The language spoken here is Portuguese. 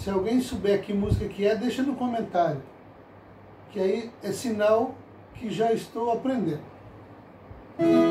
Se alguém souber que música que é, deixa no comentário, que aí é sinal que já estou aprendendo.